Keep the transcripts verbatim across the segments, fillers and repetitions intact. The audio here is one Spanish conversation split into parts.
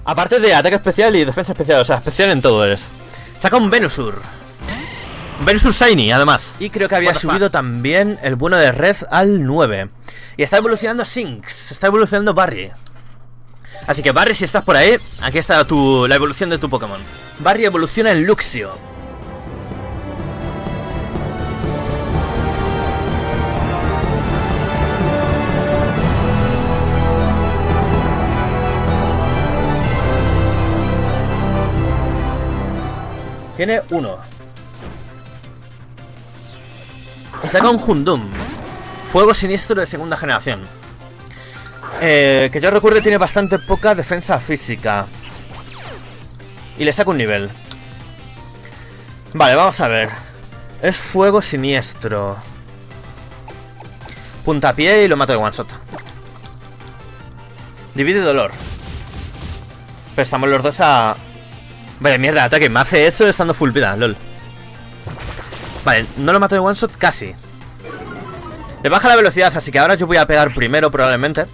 Aparte de ataque especial y defensa especial, o sea, especial en todo es. Saca un Venusaur. Un Venusaur Shiny, además. Y creo que había subido también el bueno de Red al nueve. Y está evolucionando Sinks, está evolucionando Barry. Así que Barry, si estás por ahí, aquí está tu, la evolución de tu Pokémon. Barry evoluciona en Luxio. Tiene uno. Y saca un Houndoom. Fuego siniestro de segunda generación. Eh, que yo recuerde tiene bastante poca defensa física. Y le saca un nivel. Vale, vamos a ver. Es fuego siniestro. Puntapié y lo mato de one shot. Divide dolor. Pero estamos los dos a... Vale, mierda, ataque. Me hace eso estando full vida, lol. Vale, no lo mato de one shot casi. Le baja la velocidad, así que ahora yo voy a pegar primero probablemente.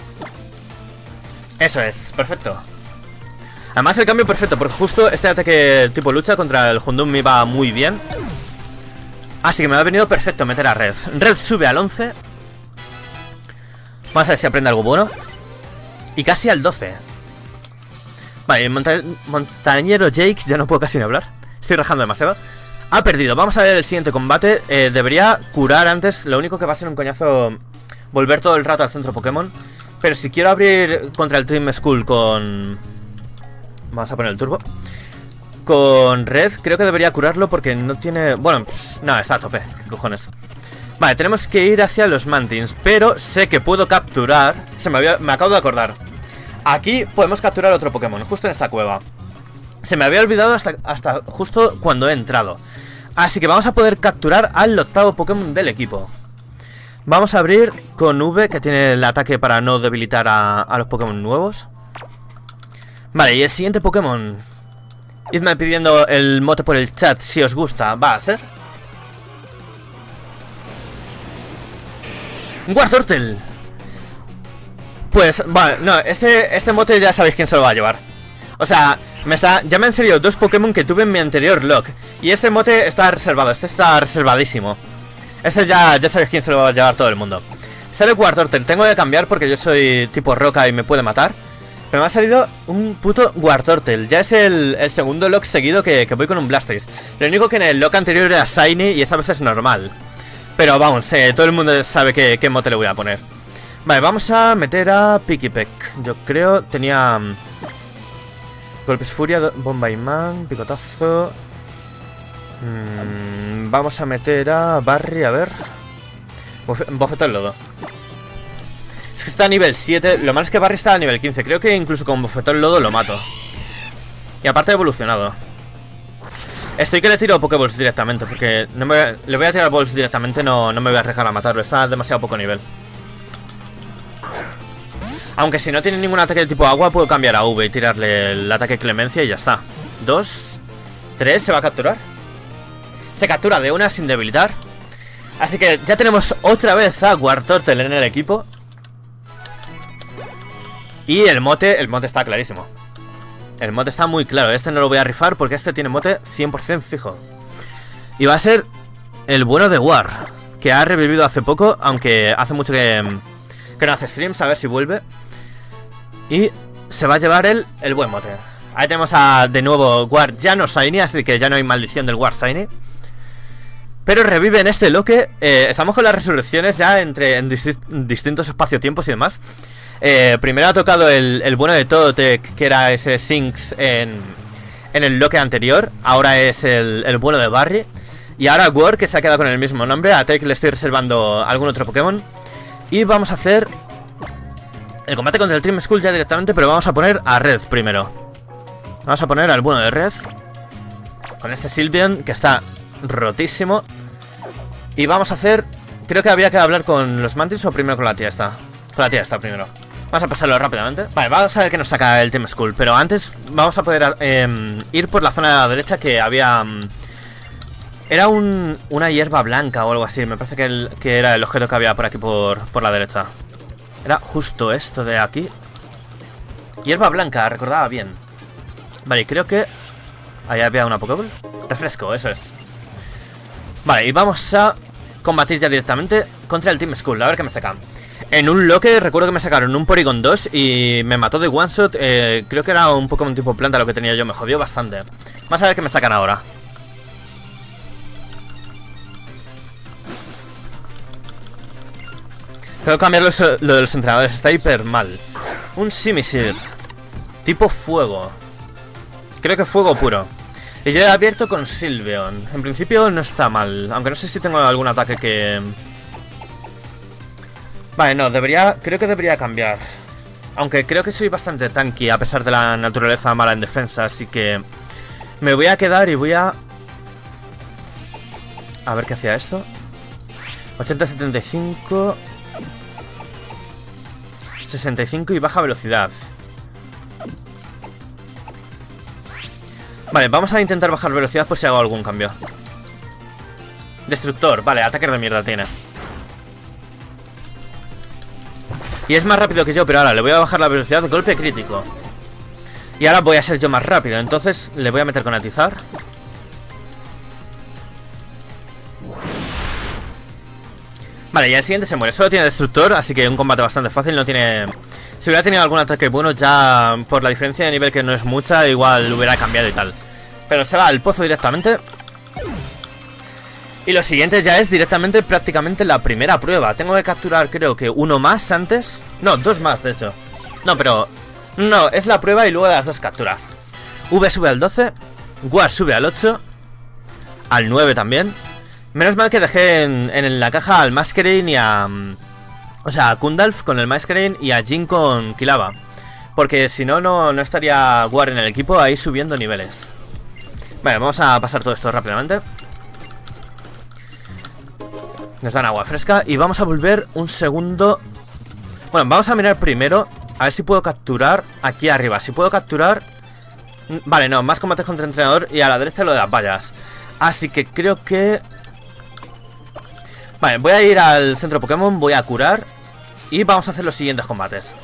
Eso es, perfecto. Además el cambio perfecto, porque justo este ataque tipo lucha contra el Houndoom me iba muy bien. Así que me ha venido perfecto meter a Red. Red sube al once. Vamos a ver si aprende algo bueno. Y casi al doce. Vale, el monta montañero Jake, ya no puedo casi ni hablar. Estoy rajando demasiado. Ha perdido, vamos a ver el siguiente combate. eh, Debería curar antes. Lo único que va a ser un coñazo volver todo el rato al centro Pokémon. Pero si quiero abrir contra el Team Skull con... Vamos a poner el turbo. Con Red, creo que debería curarlo porque no tiene... Bueno, pues, no, está a tope. ¿Qué cojones? Vale, tenemos que ir hacia los Mantins. Pero sé que puedo capturar... Se me, había... me acabo de acordar. Aquí podemos capturar otro Pokémon, justo en esta cueva. Se me había olvidado hasta, hasta justo cuando he entrado. Así que vamos a poder capturar al octavo Pokémon del equipo. Vamos a abrir con V, que tiene el ataque para no debilitar a, a los Pokémon nuevos. Vale, y el siguiente Pokémon. Idme pidiendo el mote por el chat si os gusta. Va a ser un Wartortle. Pues, vale, no, este, este mote ya sabéis quién se lo va a llevar. O sea, me está, llama en serio dos Pokémon que tuve en mi anterior log. Y este mote está reservado, este está reservadísimo. Este ya, ya sabéis quién se lo va a llevar todo el mundo. Sale Wartortle, tengo que cambiar porque yo soy tipo roca y me puede matar. Pero me ha salido un puto Wartortle. Ya es el, el segundo log seguido que, que voy con un Blastoise. Lo único que en el log anterior era Shiny y esta vez es normal. Pero vamos, eh, todo el mundo sabe qué, qué mote le voy a poner. Vale, vamos a meter a Pikipek. Yo creo tenía... Um, Golpes Furia, Bomba Imán, Picotazo... Mm, vamos a meter a Barry, a ver... Bofe Bofetón Lodo. Es que está a nivel siete. Lo malo es que Barry está a nivel quince. Creo que incluso con Bofetón Lodo lo mato. Y aparte ha evolucionado. Estoy que le tiro Pokéballs directamente, porque no me voy a, le voy a tirar Balls directamente. No, no me voy a arriesgar a matarlo. Está a demasiado poco nivel. Aunque si no tiene ningún ataque de tipo agua, puedo cambiar a V y tirarle el ataque Clemencia y ya está. Dos, tres, se va a capturar. Se captura de una sin debilitar. Así que ya tenemos otra vez a Wartortle en el equipo. Y el mote, el mote está clarísimo. El mote está muy claro. Este no lo voy a rifar porque este tiene mote cien por cien fijo. Y va a ser el bueno de War, que ha revivido hace poco, aunque hace mucho que, que no hace streams, a ver si vuelve. Y se va a llevar el, el buen mote. Ahí tenemos a, de nuevo, War ya no Shiny, así que ya no hay maldición del War Shiny. Pero revive en este loque. eh, Estamos con las resurrecciones ya entre en disti distintos espacio-tiempos y demás. eh, Primero ha tocado el, el bueno de Totodile, que era ese Sinks en, en el loque anterior. Ahora es el, el bueno de Barry. Y ahora War, que se ha quedado con el mismo nombre. A Tech le estoy reservando algún otro Pokémon. Y vamos a hacer el combate contra el Team Skull ya directamente, pero vamos a poner a Red primero. Vamos a poner al bueno de Red con este Sylveon, que está rotísimo. Y vamos a hacer... Creo que había que hablar con los Mantins o primero con la tía esta. Con la tía esta primero. Vamos a pasarlo rápidamente. Vale, vamos a ver qué nos saca el Team Skull. Pero antes vamos a poder eh, ir por la zona de la derecha, que había... Um, era un, una hierba blanca o algo así. Me parece que, el, que era el objeto que había por aquí por, por la derecha. Era justo esto de aquí. Hierba blanca, recordaba bien. Vale, creo que... ahí había una Pokéball. Refresco, eso es. Vale, y vamos a combatir ya directamente contra el Team Skull. A ver qué me sacan. En un loque recuerdo que me sacaron un Porygon dos y me mató de one shot. eh, Creo que era un Pokémon tipo planta lo que tenía yo. Me jodió bastante. Vamos a ver qué me sacan ahora. Tengo que cambiar los, lo de los entrenadores. Está hiper mal. Un Simisir tipo fuego. Creo que fuego puro. Y yo he abierto con Sylveon. En principio no está mal. Aunque no sé si tengo algún ataque que... Vale, no, debería... creo que debería cambiar. Aunque creo que soy bastante tanky a pesar de la naturaleza mala en defensa. Así que... me voy a quedar y voy a... a ver qué hacía esto. ochenta, setenta y cinco... sesenta y cinco y baja velocidad. Vale, vamos a intentar bajar velocidad por si hago algún cambio. Destructor, vale, ataque de mierda tiene. Y es más rápido que yo, pero ahora le voy a bajar la velocidad, golpe crítico. Y ahora voy a ser yo más rápido, entonces le voy a meter con atizar. Vale, y el siguiente se muere, solo tiene destructor, así que un combate bastante fácil, no tiene... Si hubiera tenido algún ataque bueno, ya por la diferencia de nivel que no es mucha, igual hubiera cambiado y tal. Pero se va al pozo directamente. Y lo siguiente ya es directamente prácticamente la primera prueba. Tengo que capturar creo que uno más antes. No, dos más de hecho. No, pero... no, es la prueba y luego las dos capturas. V sube al doce, War sube al ocho, al nueve también. Menos mal que dejé en, en la caja al Masquerain y a... o sea, a Kundalf con el Masquerain y a Jin con Kilava. Porque si no, no, no estaría War en el equipo ahí subiendo niveles. Vale, vamos a pasar todo esto rápidamente. Nos dan agua fresca y vamos a volver un segundo. Bueno, vamos a mirar primero a ver si puedo capturar aquí arriba. Si puedo capturar... vale, no, más combates contra entrenador y a la derecha lo de las vallas. Así que creo que... vale, voy a ir al centro Pokémon, voy a curar y vamos a hacer los siguientes combates.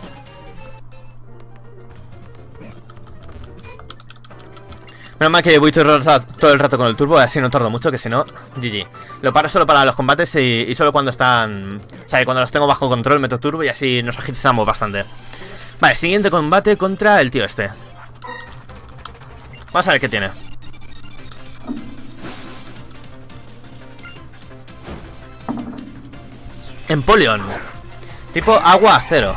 Menos mal que voy todo el, rato, todo el rato con el turbo, así no tardo mucho, que si no, G G. Lo paro solo para los combates y, y solo cuando están... o sea, cuando los tengo bajo control meto turbo y así nos agilizamos bastante. Vale, siguiente combate contra el tío este. Vamos a ver qué tiene. Empoleon. Tipo agua acero.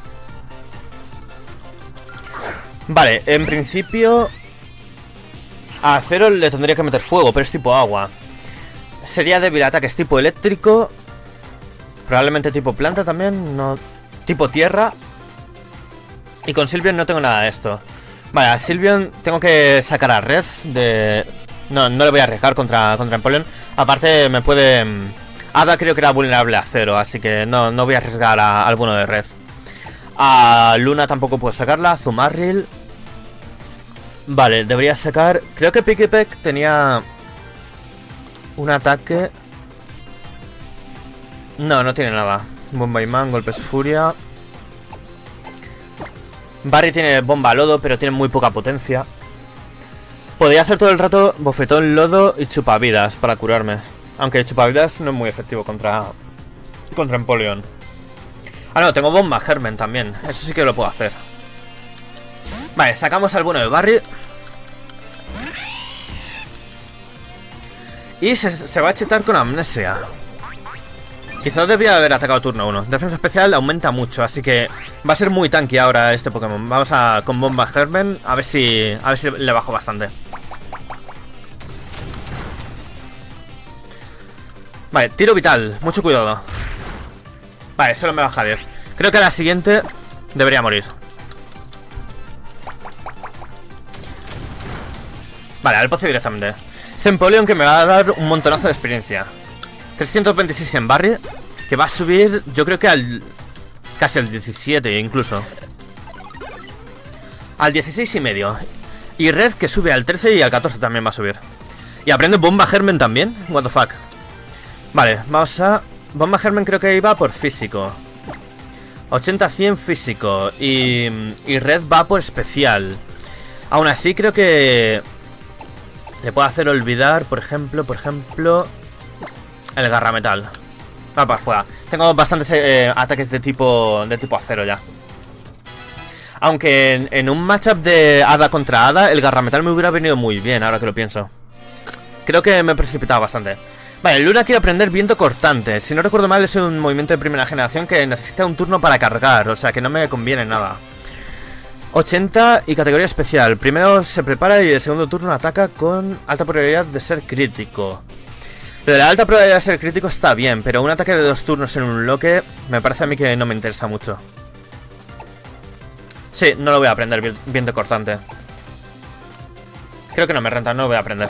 Vale, en principio... a acero le tendría que meter fuego, pero es tipo agua. Sería débil a ataques tipo eléctrico. Probablemente tipo planta también, no... tipo tierra. Y con Sylveon no tengo nada de esto. Vale, a Sylveon tengo que sacar a Red de... no, no le voy a arriesgar contra, contra Empoleon. Aparte me puede... Ada creo que era vulnerable a acero, así que no, no voy a arriesgar a, a alguno de Red. A Luna tampoco puedo sacarla, Zumarril... vale, debería sacar... creo que Pikipek tenía... un ataque... no, no tiene nada. Bomba imán, golpes furia... Barry tiene bomba lodo, pero tiene muy poca potencia. Podría hacer todo el rato bofetón, lodo y chupavidas para curarme. Aunque chupavidas no es muy efectivo contra... contra Empoleon. Ah, no, tengo bomba germen también. Eso sí que lo puedo hacer. Vale, sacamos al bueno de Barry. Y se, se va a chetar con amnesia. Quizás debía haber atacado turno uno. Defensa especial aumenta mucho, así que va a ser muy tanky ahora este Pokémon. Vamos a con bomba germen, a ver si a ver si le bajo bastante. Vale, tiro vital, mucho cuidado. Vale, solo me baja diez. Creo que a la siguiente debería morir. Vale, al pozo directamente. Empoleon que me va a dar un montonazo de experiencia. trescientos veintiséis en Barry, que va a subir, yo creo que al... casi al diecisiete incluso. Al dieciséis y medio. Y Red que sube al trece y al catorce también va a subir. Y aprende bomba germen también. What the fuck. Vale, vamos a... bomba germen creo que iba por físico. ochenta cien físico. Y, y Red va por especial. Aún así creo que le puedo hacer olvidar, por ejemplo, por ejemplo, el garrametal. Va para afuera. Tengo bastantes eh, ataques de tipo de tipo acero ya. Aunque en, en un matchup de hada contra hada, el garrametal me hubiera venido muy bien, ahora que lo pienso. Creo que me he precipitado bastante. Vale, Luna quiere aprender viento cortante. Si no recuerdo mal, es un movimiento de primera generación que necesita un turno para cargar, o sea que no me conviene nada. ochenta y categoría especial. Primero se prepara y el segundo turno ataca con alta probabilidad de ser crítico. Lo de la alta probabilidad de ser crítico está bien, pero un ataque de dos turnos en un bloque me parece a mí que no me interesa mucho. Sí, no lo voy a aprender, viento cortante. Creo que no me renta, no lo voy a aprender.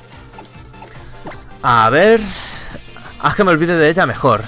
A ver... Haz que me olvide de ella mejor.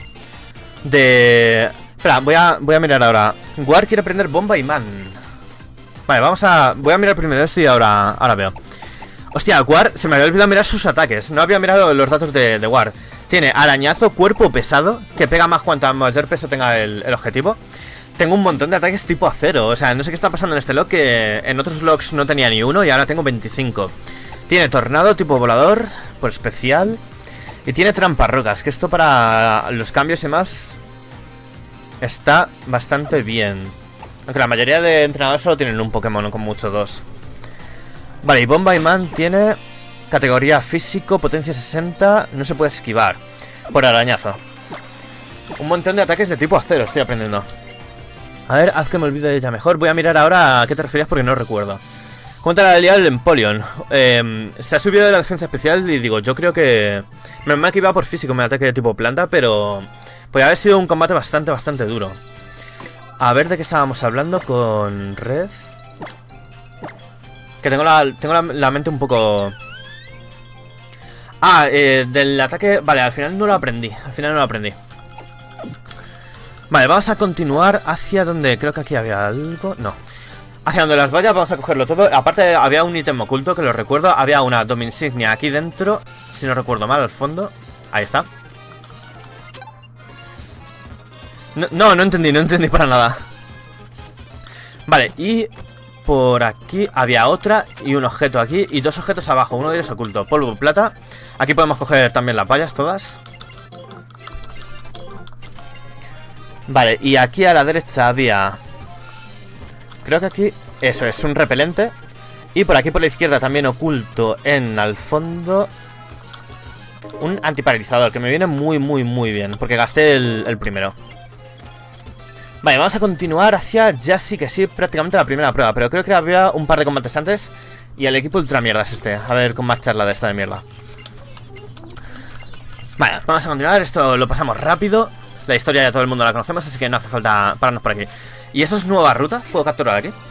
De... Espera, voy a, voy a mirar ahora. War quiere aprender bomba imán. Vale, vamos a... Voy a mirar primero esto y ahora, ahora veo. Hostia, War, se me había olvidado mirar sus ataques. No había mirado los datos de, de War. Tiene arañazo, cuerpo pesado, que pega más cuanto mayor peso tenga el, el objetivo. Tengo un montón de ataques tipo acero. O sea, no sé qué está pasando en este log, que en otros logs no tenía ni uno y ahora tengo veinticinco. Tiene tornado tipo volador, por especial. Y tiene tramparrocas, que esto para los cambios y más está bastante bien. Aunque la mayoría de entrenadores solo tienen un Pokémon, con mucho dos. Vale, y Bomba Imán tiene categoría físico, potencia sesenta, no se puede esquivar por arañazo. Un montón de ataques de tipo acero estoy aprendiendo. A ver, haz que me olvide de ella mejor. Voy a mirar ahora a qué te referías porque no recuerdo. ¿Cómo te la ha liado el Empoleon? Eh, se ha subido de la defensa especial y digo, yo creo que... Me me que iba por físico, me ataque de tipo planta, pero... Podría haber sido un combate bastante, bastante duro. A ver de qué estábamos hablando con Red. Que tengo la, tengo la, la mente un poco... Ah, eh, del ataque... Vale, al final no lo aprendí. Al final no lo aprendí. Vale, vamos a continuar hacia donde... Creo que aquí había algo... No. Hacia donde las vallas vamos a cogerlo todo. Aparte había un ítem oculto que lo recuerdo. Había una Dominsignia aquí dentro. Si no recuerdo mal, al fondo. Ahí está. No, no, no entendí, no entendí para nada. Vale, y... Por aquí había otra y un objeto aquí y dos objetos abajo, uno de ellos oculto. Polvo, plata. Aquí podemos coger también las vallas todas. Vale, y aquí a la derecha había... Creo que aquí... Eso es, un repelente. Y por aquí por la izquierda también oculto en al fondo... Un antiparalizador que me viene muy, muy, muy bien. Porque gasté el, el primero. Vale, vamos a continuar hacia ya sí que sí, prácticamente la primera prueba. Pero creo que había un par de combates antes. Y el equipo ultra mierda es este. A ver con más charla de esta de mierda. Vale, vamos a continuar. Esto lo pasamos rápido. La historia ya todo el mundo la conocemos, así que no hace falta pararnos por aquí. ¿Y eso es nueva ruta? ¿Puedo capturar aquí?